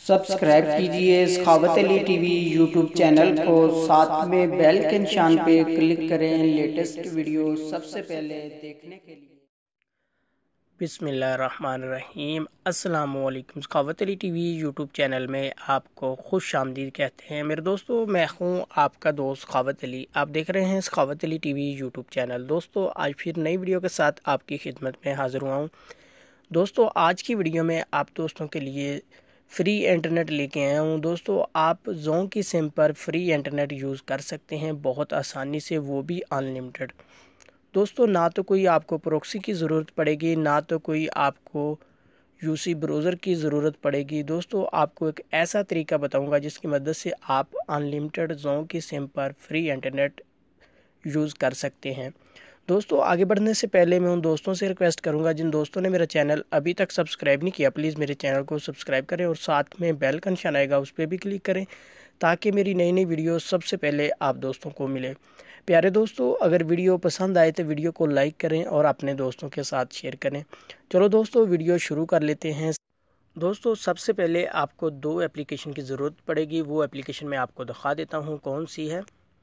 Subscribe कीजिए Sakhawat Ali TV YouTube channel को, साथ में बेल के निशान पे क्लिक करें लेटेस्ट वीडियो सबसे पहले देखने के लिए। बिस्मिल्लाहिर्रहमानिर्रहीम। अस्सलाम वालेकुम। Sakhawat Ali TV YouTube channel में आपको खुश आमदीद कहते हैं मेरे दोस्तों। मैं हूं आपका दोस्त सखावत अली। आप देख रहे हैं Sakhawat Ali TV YouTube channel. दोस्तों आज फिर नई वीडियो के साथ आपकी खिदमत में हाज़िर हुआ हूँ। दोस्तों आज की वीडियो में आप दोस्तों के लिए फ्री इंटरनेट लेके आया हूँ। दोस्तों आप जों की सिम पर फ्री इंटरनेट यूज़ कर सकते हैं बहुत आसानी से, वो भी अनलिमिटेड। दोस्तों ना तो कोई आपको प्रॉक्सी की ज़रूरत पड़ेगी, ना तो कोई आपको यूसी ब्राउज़र की ज़रूरत पड़ेगी। दोस्तों आपको एक ऐसा तरीका बताऊंगा जिसकी मदद से आप अनलिमिटेड जों की सिम पर फ्री इंटरनेट यूज़ कर सकते हैं। दोस्तों आगे बढ़ने से पहले मैं उन दोस्तों से रिक्वेस्ट करूंगा जिन दोस्तों ने मेरा चैनल अभी तक सब्सक्राइब नहीं किया, प्लीज़ मेरे चैनल को सब्सक्राइब करें और साथ में बेल का निशान आएगा उस पर भी क्लिक करें ताकि मेरी नई नई वीडियो सबसे पहले आप दोस्तों को मिले। प्यारे दोस्तों अगर वीडियो पसंद आए तो वीडियो को लाइक करें और अपने दोस्तों के साथ शेयर करें। चलो दोस्तों वीडियो शुरू कर लेते हैं। दोस्तों सबसे पहले आपको दो एप्लीकेशन की ज़रूरत पड़ेगी, वो एप्लीकेशन मैं आपको दिखा देता हूँ कौन सी है।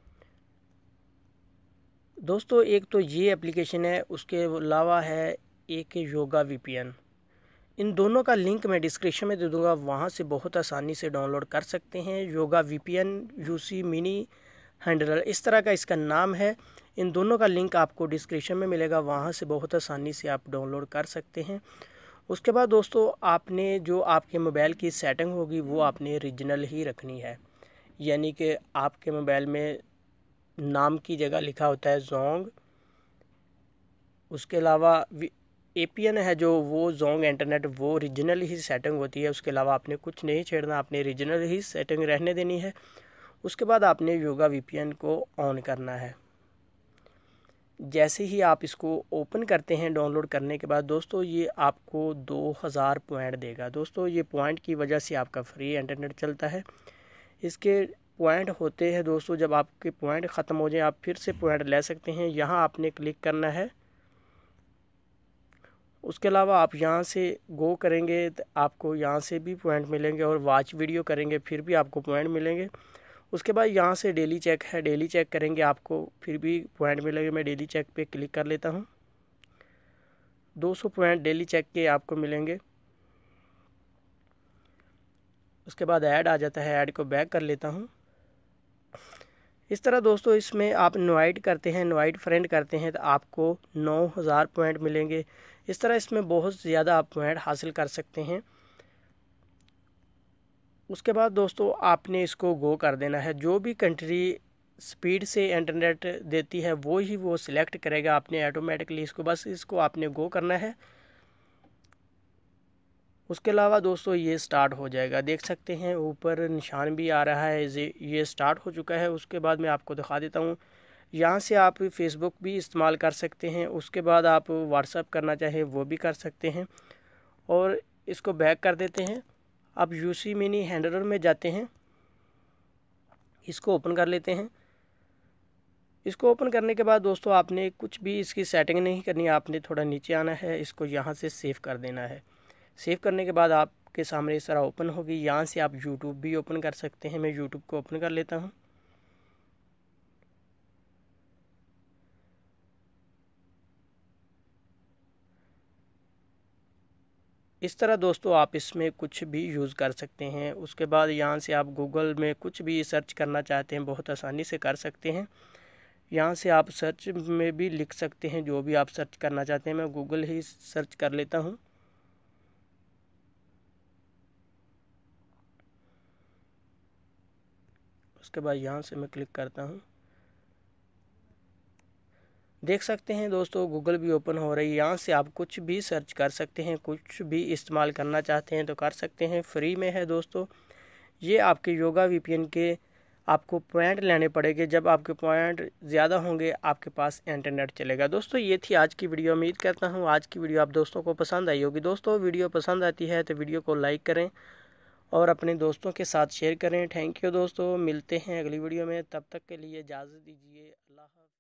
दोस्तों एक तो ये एप्लीकेशन है, उसके अलावा है एक योगा वीपीएन। इन दोनों का लिंक मैं डिस्क्रिप्शन में दे दूंगा, वहाँ से बहुत आसानी से डाउनलोड कर सकते हैं। Yoga VPN UC mini handler इस तरह का इसका नाम है। इन दोनों का लिंक आपको डिस्क्रिप्शन में मिलेगा, वहाँ से बहुत आसानी से आप डाउनलोड कर सकते हैं। उसके बाद दोस्तों आपने जो आपके मोबाइल की सेटिंग होगी वो आपने रीजनल ही रखनी है, यानी कि आपके मोबाइल में नाम की जगह लिखा होता है जोंग, उसके अलावा एपीएन है जो वो जोंग इंटरनेट, वो रीजनल ही सेटिंग होती है। उसके अलावा आपने कुछ नहीं छेड़ना, आपने रीजनल ही सेटिंग रहने देनी है। उसके बाद आपने योगा वीपीएन को ऑन करना है। जैसे ही आप इसको ओपन करते हैं डाउनलोड करने के बाद दोस्तों ये आपको 2000 पॉइंट देगा। दोस्तों ये पॉइंट की वजह से आपका फ्री इंटरनेट चलता है। इसके पॉइंट होते हैं दोस्तों, जब आपके पॉइंट ख़त्म हो जाए आप फिर से पॉइंट ले सकते हैं। यहाँ आपने क्लिक करना है। उसके अलावा आप यहाँ से गो करेंगे तो आपको यहाँ से भी पॉइंट मिलेंगे, और वॉच वीडियो करेंगे फिर भी आपको पॉइंट मिलेंगे। उसके बाद यहाँ से डेली चेक है, डेली चेक करेंगे आपको फिर भी पॉइंट मिलेंगे। मैं डेली चेक पे क्लिक कर लेता हूँ। 200 पॉइंट डेली चेक के आपको मिलेंगे। उसके बाद ऐड आ जाता है, ऐड को बैक कर लेता हूँ। इस तरह दोस्तों इसमें आप इनवाइट करते हैं, इनवाइट फ्रेंड करते हैं तो आपको 9000 पॉइंट मिलेंगे। इस तरह इसमें बहुत ज़्यादा आप पॉइंट हासिल कर सकते हैं। उसके बाद दोस्तों आपने इसको गो कर देना है। जो भी कंट्री स्पीड से इंटरनेट देती है वो ही वो सिलेक्ट करेगा आपने ऑटोमेटिकली इसको, बस इसको आपने गो करना है। उसके अलावा दोस्तों ये स्टार्ट हो जाएगा, देख सकते हैं ऊपर निशान भी आ रहा है, ये स्टार्ट हो चुका है। उसके बाद मैं आपको दिखा देता हूँ, यहाँ से आप फेसबुक भी इस्तेमाल कर सकते हैं। उसके बाद आप व्हाट्सअप करना चाहें वो भी कर सकते हैं। और इसको बैक कर देते हैं। अब यूसी मिनी हैंडलर में जाते हैं, इसको ओपन कर लेते हैं। इसको ओपन करने के बाद दोस्तों आपने कुछ भी इसकी सेटिंग नहीं करनी, आपने थोड़ा नीचे आना है, इसको यहाँ से सेव कर देना है। सेव करने के बाद आपके सामने इस तरह ओपन होगी। यहाँ से आप यूट्यूब भी ओपन कर सकते हैं। मैं यूट्यूब को ओपन कर लेता हूँ। इस तरह दोस्तों आप इसमें कुछ भी यूज़ कर सकते हैं। उसके बाद यहाँ से आप गूगल में कुछ भी सर्च करना चाहते हैं बहुत आसानी से कर सकते हैं। यहाँ से आप सर्च में भी लिख सकते हैं जो भी आप सर्च करना चाहते हैं। मैं गूगल ही सर्च कर लेता हूँ। उसके बाद यहाँ से मैं क्लिक करता हूँ। देख सकते हैं दोस्तों गूगल भी ओपन हो रही है। यहाँ से आप कुछ भी सर्च कर सकते हैं, कुछ भी इस्तेमाल करना चाहते हैं तो कर सकते हैं, फ्री में है दोस्तों। ये आपके योगा वीपीएन के आपको पॉइंट लेने पड़ेंगे, जब आपके पॉइंट ज़्यादा होंगे आपके पास इंटरनेट चलेगा। दोस्तों ये थी आज की वीडियो। उम्मीद करता हूँ आज की वीडियो आप दोस्तों को पसंद आई होगी। दोस्तों वीडियो पसंद आती है तो वीडियो को लाइक करें और अपने दोस्तों के साथ शेयर करें। थैंक यू दोस्तों, मिलते हैं अगली वीडियो में, तब तक के लिए इजाज़त दीजिए। अल्लाह हाफ़िज़।